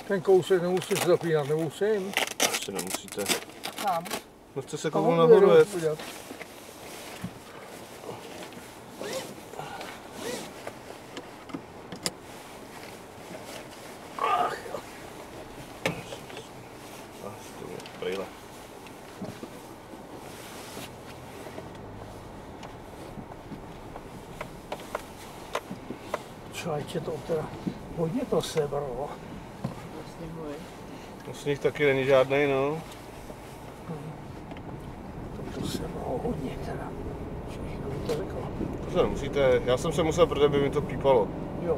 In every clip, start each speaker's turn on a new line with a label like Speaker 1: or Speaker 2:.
Speaker 1: Ten kousek nemusím zapínat, nemusím.
Speaker 2: Asi nemusíte.
Speaker 3: Kam?
Speaker 2: No chce se kouknout nahoru jet. Brýle.
Speaker 1: Člověče, to teda hodně to sebralo.
Speaker 2: Sníh taky není žádnej, no.
Speaker 1: To sebralo hodně teda. Kdo by to řekl?
Speaker 2: To se nemusíte, já jsem se musel, protože by mi to pípalo.
Speaker 1: Jo.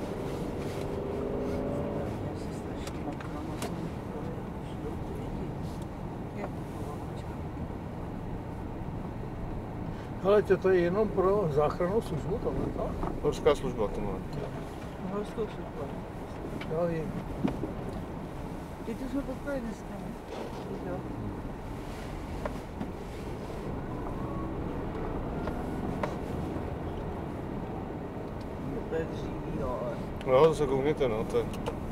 Speaker 1: Hele, to je jenom pro záchrannou službu, tohle, tak?
Speaker 2: Horská služba to má.
Speaker 3: Horskou službu.
Speaker 1: Já vím.
Speaker 3: Ty to jsme potkali dneska, ne? Jo. To je dříví, jo, ale...
Speaker 2: No, to se koukněte, no, to je...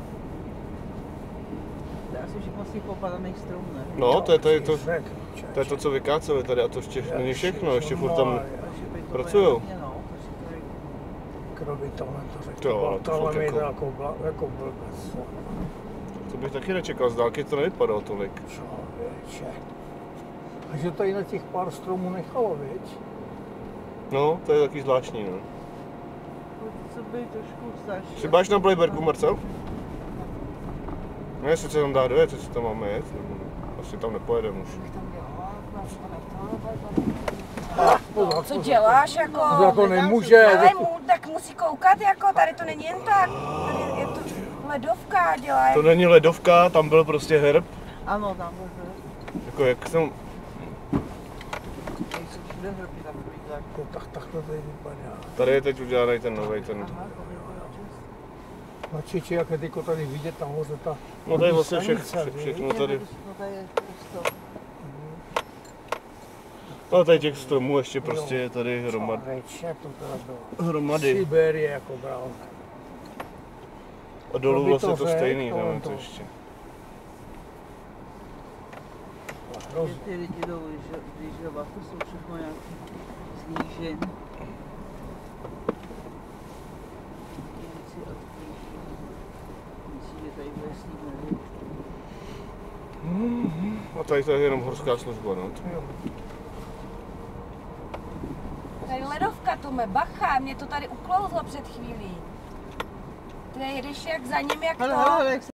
Speaker 3: To je asi všechno z těch popadaných stromů, ne?
Speaker 2: No, to je to, co vykáceli tady a to ještě není všechno, ještě furt tam pracujou.
Speaker 1: Kdo by tohle to řekl?
Speaker 2: Jo, ale to
Speaker 1: tohle
Speaker 2: fakt
Speaker 1: mi
Speaker 2: jako...
Speaker 1: jako blbec.
Speaker 2: To bych taky nečekal, z dálky to nevypadalo tolik.
Speaker 1: Člověče. A že tady na těch pár stromů nechalo, viď?
Speaker 2: No, to je taky zvláštní, no.
Speaker 3: Co by trošku starší.
Speaker 2: Jsi báš na Bleibergu, Marcel? Ne, sice tam dá dojet, jestli tam máme jet, nebo asi tam nepojedeme už.
Speaker 4: Co děláš jako?
Speaker 1: Jako nemůže.
Speaker 4: Ale tak musí koukat jako, tady to není jen tak. Tady je to ledovka, dělá.
Speaker 2: To není ledovka, tam byl prostě herb.
Speaker 3: Ano, tam byl herb.
Speaker 2: Jako jak jsem...
Speaker 3: Nejsou všude herby takový tak.
Speaker 1: Tak to tady vypadá.
Speaker 2: Tady je teď udělaný ten nový ten...
Speaker 1: Na Čiči, jak je teďko tady vidět nahoře ta...
Speaker 2: No tady vlastně všechno tady. No tady těch stromů ještě prostě je tady hromady.
Speaker 1: Siberie jako bral.
Speaker 2: A dolů vlastně to stejný, tam je to ještě.
Speaker 3: Ty lidi jdou lyžovat, to jsou všechno nějaký znížin.
Speaker 2: A tady to je jenom horská služba, no.
Speaker 4: Tady ledovka, Tome, bacha, mě to tady uklouzlo před chvílí. Ty jedeš jak za ním, jak to.